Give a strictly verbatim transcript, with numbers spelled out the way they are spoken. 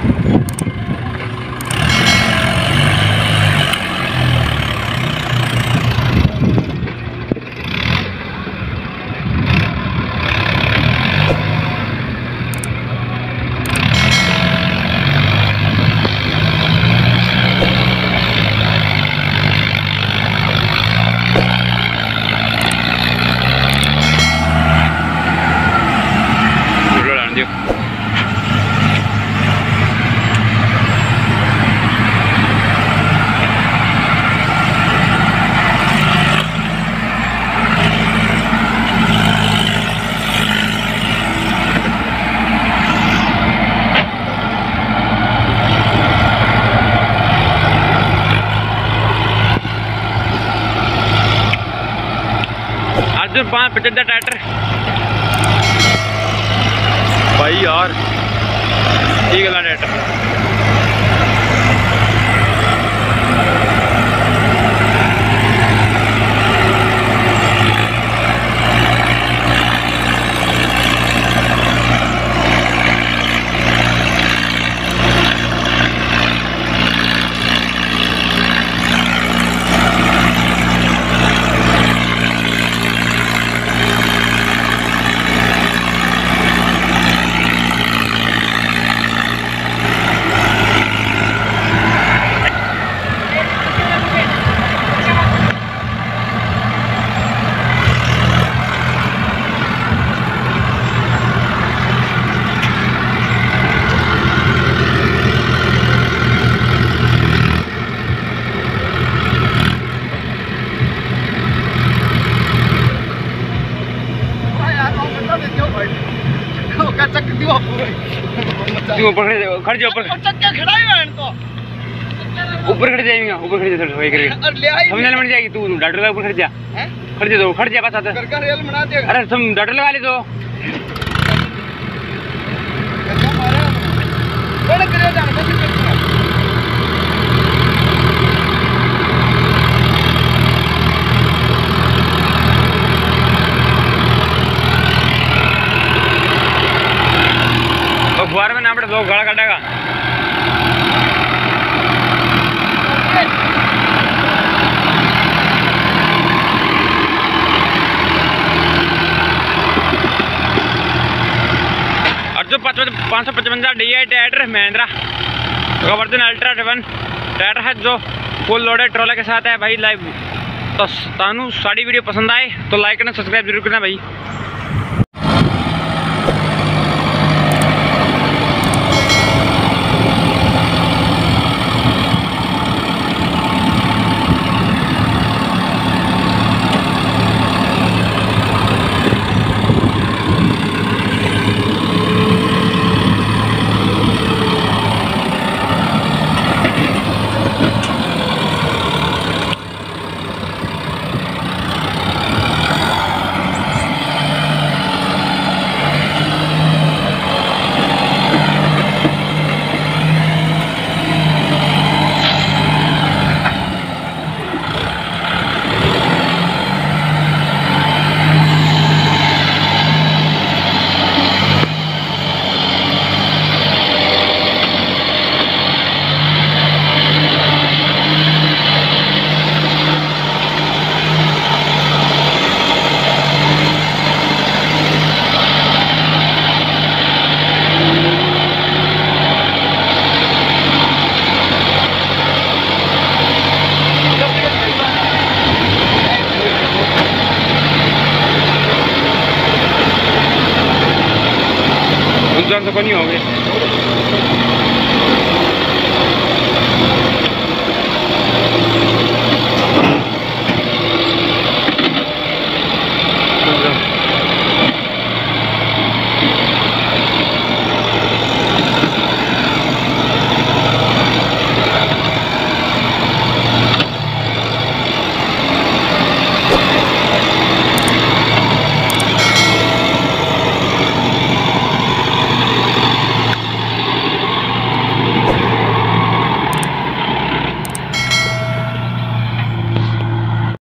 अर्जुन पाँच पचहत्तर ट्रैक्टर भाई यार, ठीक है ट्रैक्टर। ऊपर खड़ जा, ऊपर चक्के खड़ा ही है तो ऊपर खड़ जाएगा, ऊपर खड़ जा, होए करेगा समझ में जाएगी। तू डॉक्टर का ऊपर खड़ जा, खड़ जा, तो खड़ जा बस। आता कर रेल बना दे। अरे तुम डॉक्टर लगा ले तो बड़े करे जान बस कर। अखबार में नाम दो गला काटेगा। और जो पाँच सौ पचवंजा D I tractor Mahindra version ultra seven tractor है जो फुल लोडेड ट्रॉले के साथ है भाई लाइव। तो तानू साड़ी वीडियो पसंद आए तो लाइक करना, सब्सक्राइब जरूर करना भाई। तो नहीं हो गए।